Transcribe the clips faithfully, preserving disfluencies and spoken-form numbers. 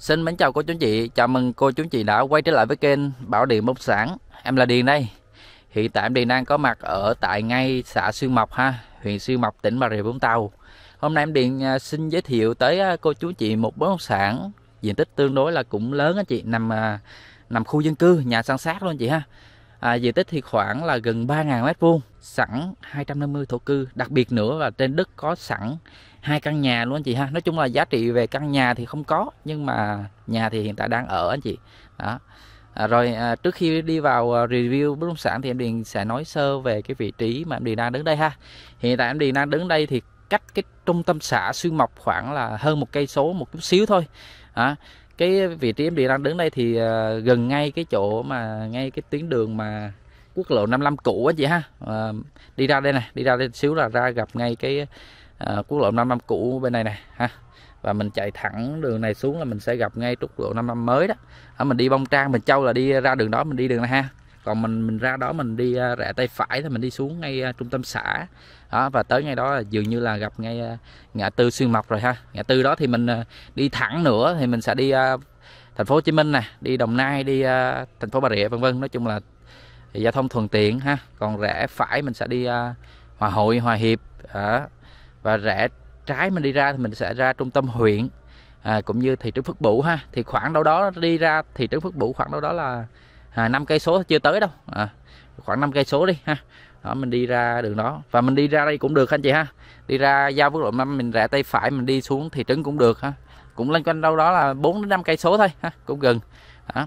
Xin mến chào cô chú anh chị, chào mừng cô chú anh chị đã quay trở lại với kênh Bảo Điện Bất động sản. Em là Điền đây. Hiện tại em Điền đang có mặt ở tại ngay xã Xuyên Mộc ha, huyện Xuyên Mộc, tỉnh Bà Rịa Vũng Tàu. Hôm nay em Điền xin giới thiệu tới cô chú anh chị một bất động sản diện tích tương đối là cũng lớn anh chị, nằm nằm khu dân cư, nhà san sát luôn anh chị ha. À, diện tích thì khoảng là gần ba nghìn mét vuông, sẵn hai trăm năm mươi thổ cư, đặc biệt nữa là trên đất có sẵn hai căn nhà luôn anh chị ha. Nói chung là giá trị về căn nhà thì không có, nhưng mà nhà thì hiện tại đang ở anh chị đó. À, rồi à, trước khi đi vào uh, review bất động sản thì em Điền sẽ nói sơ về cái vị trí mà em Điền đang đứng đây ha. Hiện tại em Điền đang đứng đây thì cách cái trung tâm xã Xuyên Mộc khoảng là hơn một cây số một chút xíu thôi. À, cái vị trí em Điền đang đứng đây thì uh, gần ngay cái chỗ mà ngay cái tuyến đường mà quốc lộ năm mươi lăm cũ anh chị ha. À, đi ra đây này, đi ra đây xíu là ra gặp ngay cái À, quốc lộ năm mươi lăm cũ bên này này ha, và mình chạy thẳng đường này xuống là mình sẽ gặp ngay quốc lộ năm mươi lăm mới đó. À, mình đi Bông Trang, Bình Châu là đi ra đường đó, mình đi đường này ha. Còn mình mình ra đó mình đi uh, rẽ tay phải thì mình đi xuống ngay uh, trung tâm xã đó, và tới ngay đó là dường như là gặp ngay uh, ngã tư Xuyên Mộc rồi ha. Ngã tư đó thì mình uh, đi thẳng nữa thì mình sẽ đi uh, thành phố Hồ Chí Minh nè, đi Đồng Nai, đi uh, thành phố Bà Rịa vân vân. Nói chung là giao thông thuận tiện ha. Còn rẽ phải mình sẽ đi uh, Hòa Hội, Hòa Hiệp đó. Và rẽ trái mình đi ra thì mình sẽ ra trung tâm huyện, à, cũng như thị trấn Phước Bửu ha. Thì khoảng đâu đó đi ra thị trấn Phước Bửu khoảng đâu đó là à, năm cây số, chưa tới đâu, à, khoảng năm cây số đi ha. Đó, mình đi ra đường đó và mình đi ra đây cũng được anh chị ha. Đi ra giao quốc lộ năm mình rẽ tay phải mình đi xuống thị trấn cũng được ha. Cũng lên quanh đâu đó là bốn đến năm cây số thôi ha, cũng gần. Đó.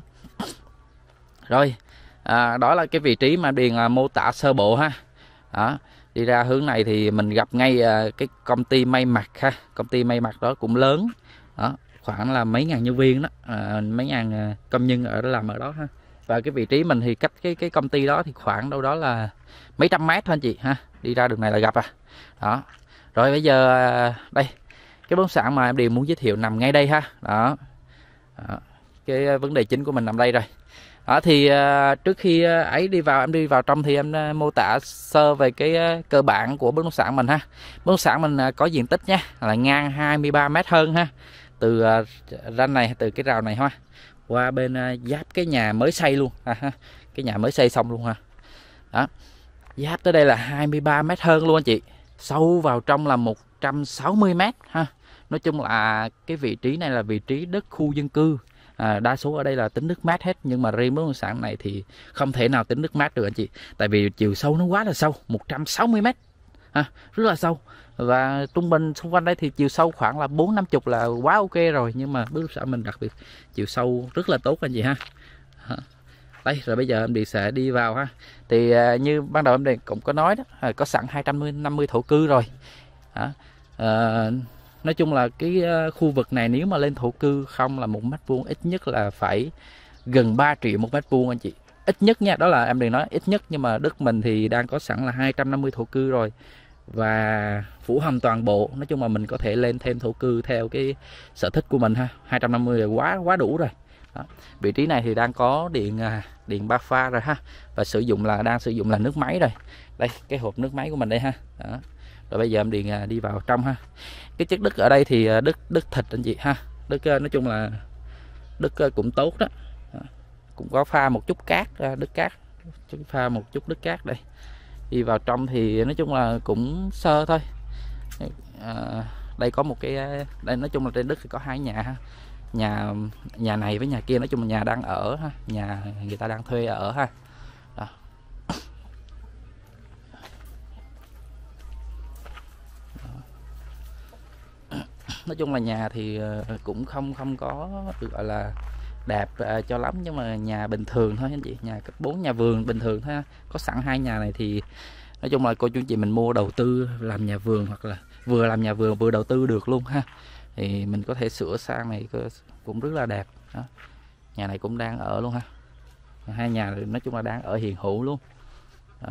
Rồi, à, đó là cái vị trí mà Điền à, mô tả sơ bộ ha. Đó. Đi ra hướng này thì mình gặp ngay cái công ty may mặc ha. Công ty may mặc đó cũng lớn đó, khoảng là mấy ngàn nhân viên đó, à, mấy ngàn công nhân ở đó làm ở đó ha. Và cái vị trí mình thì cách cái cái công ty đó thì khoảng đâu đó là mấy trăm mét thôi anh chị ha. Đi ra đường này là gặp à. Đó. Rồi bây giờ đây cái bất động sản mà em Điền muốn giới thiệu nằm ngay đây ha. Đó. Đó. Cái vấn đề chính của mình nằm đây rồi. Đó, thì uh, trước khi uh, ấy đi vào em đi vào trong thì em uh, mô tả sơ về cái uh, cơ bản của bất động sản mình ha. Bất động sản mình uh, có diện tích nha, là ngang hai mươi ba mét hơn ha. Từ uh, ranh này, từ cái rào này ha, qua bên uh, giáp cái nhà mới xây luôn ha, ha. Cái nhà mới xây xong luôn ha. Đó. Giáp tới đây là hai mươi ba mét hơn luôn anh chị. Sâu vào trong là một trăm sáu mươi mét ha. Nói chung là cái vị trí này là vị trí đất khu dân cư. À, đa số ở đây là tính nước mát hết, nhưng mà riêng bất động sản này thì không thể nào tính nước mát được anh chị, tại vì chiều sâu nó quá là sâu, một trăm sáu mươi mét ha, rất là sâu. Và trung bình xung quanh đây thì chiều sâu khoảng là bốn năm chục là quá ok rồi, nhưng mà bất động sản mình đặc biệt chiều sâu rất là tốt anh chị ha. Đây rồi bây giờ em đi sẽ đi vào ha. Thì à, như ban đầu em đây cũng có nói đó, à, có sẵn hai trăm năm mươi thổ cư rồi. À, à, nói chung là cái khu vực này nếu mà lên thổ cư không là một mét vuông ít nhất là phải gần ba triệu một mét vuông anh chị, ít nhất nha. Đó là em đừng nói ít nhất, nhưng mà đất mình thì đang có sẵn là hai trăm năm mươi thổ cư rồi và phủ hầm toàn bộ. Nói chung là mình có thể lên thêm thổ cư theo cái sở thích của mình ha. Hai trăm năm mươi là quá quá đủ rồi. Đó. Vị trí này thì đang có điện điện ba pha rồi ha, và sử dụng là đang sử dụng là nước máy rồi. Đây cái hộp nước máy của mình đây ha. Đó. Rồi bây giờ em điền đi vào trong ha. Cái chất đất ở đây thì đất đất thịt anh chị ha. Đất nói chung là đất cũng tốt đó. Cũng có pha một chút cát, đất cát, pha một chút đất cát đây. Đi vào trong thì nói chung là cũng sơ thôi. À, đây có một cái đây, nói chung là trên đất thì có hai nhà ha. Nhà nhà này với nhà kia nói chung là nhà đang ở ha, nhà người ta đang thuê ở ha. Đó. Nói chung là nhà thì cũng không không có được gọi là đẹp uh, cho lắm, nhưng mà nhà bình thường thôi anh chị, nhà cấp bốn, nhà vườn bình thường thôi. Có sẵn hai nhà này thì nói chung là cô chú chị mình mua đầu tư làm nhà vườn, hoặc là vừa làm nhà vườn vừa đầu tư được luôn ha. Thì mình có thể sửa sang này cũng rất là đẹp. Đó. Nhà này cũng đang ở luôn ha. Hai nhà nói chung là đang ở hiện hữu luôn. Đó.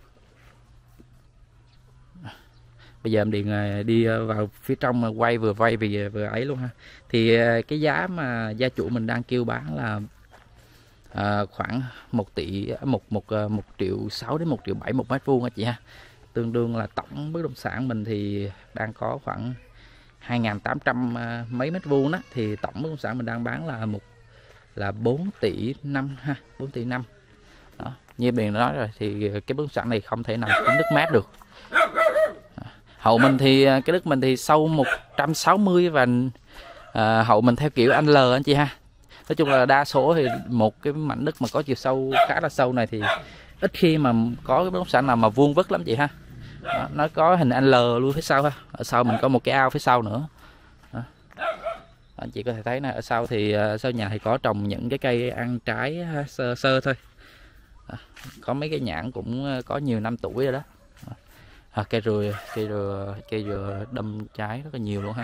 Bây giờ em điện đi vào phía trong mà quay vừa quay vừa vừa ấy luôn ha. Thì cái giá mà gia chủ mình đang kêu bán là à, khoảng một tỷ một một một triệu sáu đến một triệu bảy một mét vuông á chị ha. Tương đương là tổng bất động sản mình thì đang có khoảng hai nghìn tám trăm mấy mét vuông đó, thì tổng bất động sản mình đang bán là một là bốn tỷ năm ha, bốn tỷ năm. Đó, như Điền nói rồi thì cái bất động sản này không thể nào có nước mát được. Hậu mình thì cái đất mình thì sâu một trăm sáu mươi và à, hậu mình theo kiểu anh L anh chị ha. Nói chung là đa số thì một cái mảnh đất mà có chiều sâu khá là sâu này thì ít khi mà có cái bất động sản nào mà vuông vức lắm chị ha. Đó, nó có hình anh L luôn phía sau ha. Ở sau mình có một cái ao phía sau nữa. Đó. Anh chị có thể thấy nè, ở sau thì sau nhà thì có trồng những cái cây ăn trái sơ, sơ thôi. Đó. Có mấy cái nhãn cũng có nhiều năm tuổi rồi đó. À, cây dừa, cây dừa, cây dừa đâm trái rất là nhiều luôn ha.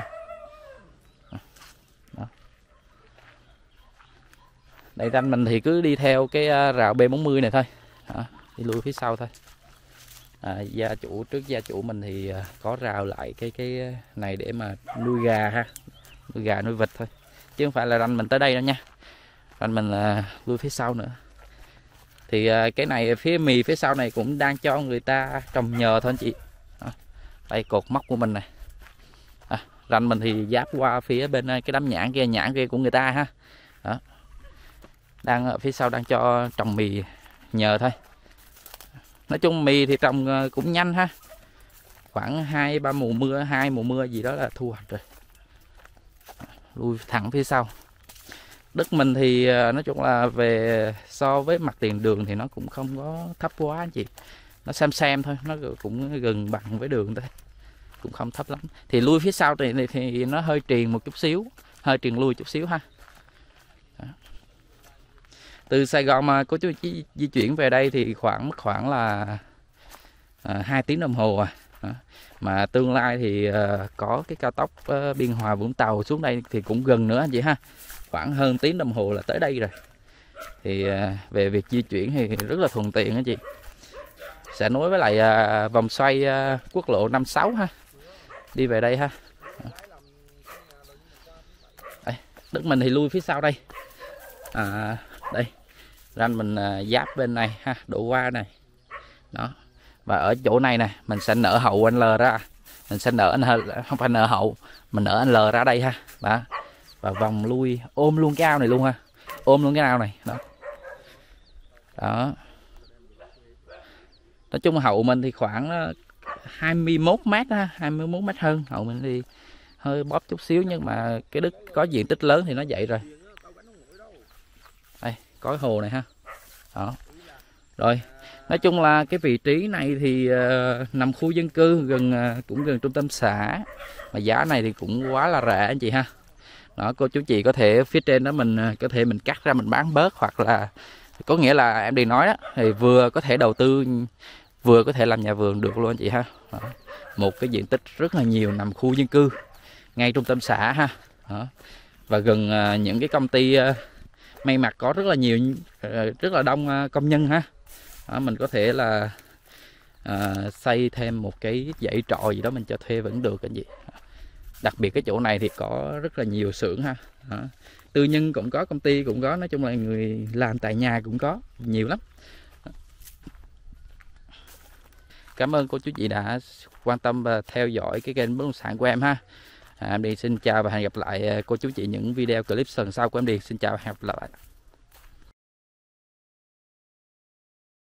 Đó. Đây ranh mình thì cứ đi theo cái rào B bốn mươi này thôi. Đó. Đi lui phía sau thôi. À, gia chủ trước gia chủ mình thì có rào lại cái cái này để mà nuôi gà ha, nuôi gà nuôi vịt thôi, chứ không phải là ranh mình tới đây đâu nha. Ranh mình là lui phía sau nữa. Thì cái này phía mì phía sau này cũng đang cho người ta trồng nhờ thôi anh chị. Đó. Đây cột móc của mình này. À, ranh mình thì giáp qua phía bên cái đám nhãn kia, nhãn kia của người ta ha. Đó. Đang ở phía sau đang cho trồng mì nhờ thôi. Nói chung mì thì trồng cũng nhanh ha, khoảng hai ba mùa mưa, hai mùa mưa gì đó là thu hoạch rồi. Lui thẳng phía sau. Đất mình thì nói chung là về so với mặt tiền đường thì nó cũng không có thấp quá anh chị, nó xem xem thôi, nó cũng gần bằng với đường thôi, cũng không thấp lắm. Thì lui phía sau thì, thì nó hơi triền một chút xíu, hơi triền lui chút xíu ha. Đó. Từ Sài Gòn mà cô chú di, di chuyển về đây thì khoảng khoảng là à, hai tiếng đồng hồ à. Đó. Mà tương lai thì à, có cái cao tốc à, Biên Hòa Vũng Tàu xuống đây thì cũng gần nữa anh chị ha, khoảng hơn tiếng đồng hồ là tới đây rồi. Thì à, về việc di chuyển thì rất là thuận tiện anh chị. Sẽ nối với lại à, vòng xoay à, quốc lộ năm sáu ha, đi về đây ha. Đây, đất mình thì lui phía sau đây. À, đây ranh mình à, giáp bên này ha, đổ qua này. Đó. Và ở chỗ này nè mình sẽ nở hậu anh L ra, mình sẽ nở anh không phải nở hậu, mình nở anh L ra đây ha. Đó. Và vòng lui ôm luôn cái ao này luôn ha, ôm luôn cái ao này. Đó. Đó. Nói chung hậu mình thì khoảng hai mươi mốt mét ha, hai mươi mốt mét hơn. Hậu mình thì hơi bóp chút xíu nhưng mà cái đất có diện tích lớn thì nó vậy rồi. Đây, có cái hồ này ha. Đó. Rồi, nói chung là cái vị trí này thì uh, nằm khu dân cư, gần uh, cũng gần trung tâm xã. Mà giá này thì cũng quá là rẻ anh chị ha. Đó, cô chú chị có thể phía trên đó mình uh, có thể mình cắt ra mình bán bớt, hoặc là có nghĩa là em đi nói đó thì vừa có thể đầu tư vừa có thể làm nhà vườn được luôn anh chị ha. Đó. Một cái diện tích rất là nhiều, nằm khu dân cư ngay trung tâm xã ha. Đó. Và gần uh, những cái công ty uh, may mặc có rất là nhiều, uh, rất là đông uh, công nhân ha. Đó, mình có thể là uh, xây thêm một cái dãy trọ gì đó mình cho thuê vẫn được anh chị. Đặc biệt cái chỗ này thì có rất là nhiều xưởng ha. Đó. Tư nhân cũng có, công ty cũng có, nói chung là người làm tại nhà cũng có nhiều lắm. Cảm ơn cô chú chị đã quan tâm và theo dõi cái kênh bất động sản của em ha. À, em Điền xin chào và hẹn gặp lại cô chú chị những video clip lần sau của em Điền. Xin chào và hẹn gặp lại.